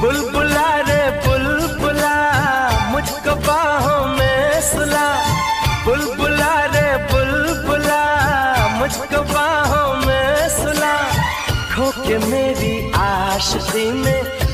बुलबुला रे बुलबुला मुझको बाहों में सुला, बुलबुला रे बुलबुला मुझको बाहों में सुला। खो के मेरी आशिकी में